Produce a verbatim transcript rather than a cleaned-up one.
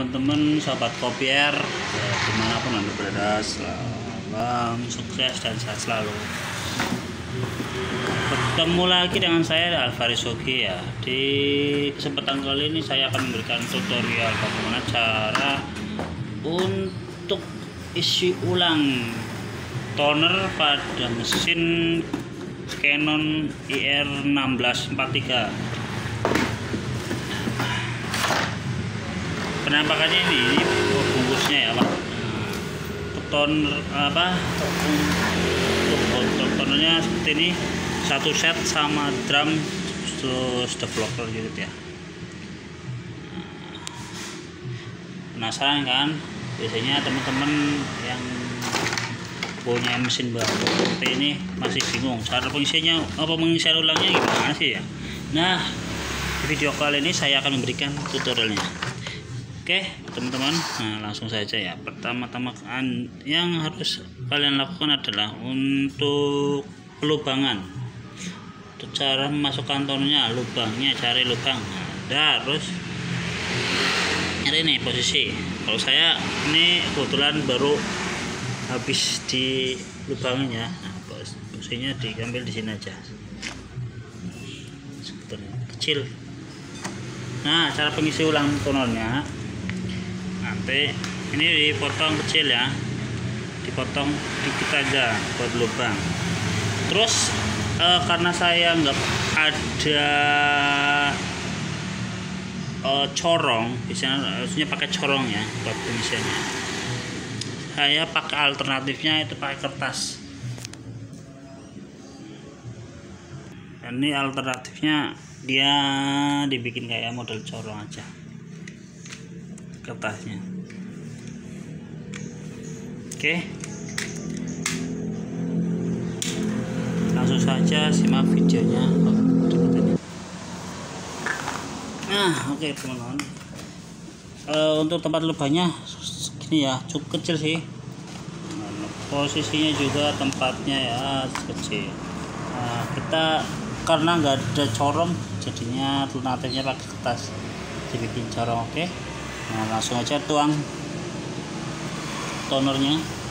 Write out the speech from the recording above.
teman-teman sahabat kopier ya, dimanapun anda berada, salam sukses dan sehat selalu. Bertemu lagi dengan saya Alvaris Ogi ya. Di kesempatan kali ini saya akan memberikan tutorial bagaimana cara untuk isi ulang toner pada mesin Canon I R enam belas empat tiga. Penampakannya ini, ini bungkusnya ya Pak. Toner apa? Untuk tonernya seperti ini, satu set sama drum terus developer gitu ya. Penasaran kan? Biasanya teman-teman yang punya mesin baru seperti ini masih bingung cara pengisiannya, apa pengisian ulangnya gimana sih ya. Nah, di video kali ini saya akan memberikan tutorialnya. Oke teman-teman, nah langsung saja ya. Pertama-tama yang harus kalian lakukan adalah untuk pelubangan. Untuk cara memasukkan tonernya, lubangnya cari lubang. Nah, terus nyari nih posisi. Kalau saya ini kebetulan baru habis di lubangnya, nah, posisinya diambil di sini aja, sebentar kecil. Nah, cara pengisi ulang tonernya nanti ini dipotong kecil ya, dipotong dikit aja buat lubang. Terus eh, karena saya nggak ada eh, corong, biasanya harusnya pakai corong ya buat pengisiannya. Saya pakai alternatifnya itu pakai kertas. Dan ini alternatifnya dia dibikin kayak model corong aja kertasnya. Oke, langsung saja simak videonya. Nah, oke teman-teman, e, untuk tempat lubangnya segini ya, cukup kecil sih. Nah, posisinya juga tempatnya ya kecil. Nah, kita karena nggak ada corong, jadinya alternatifnya pakai kertas dibikin corong. Oke, nah langsung aja tuang tonernya.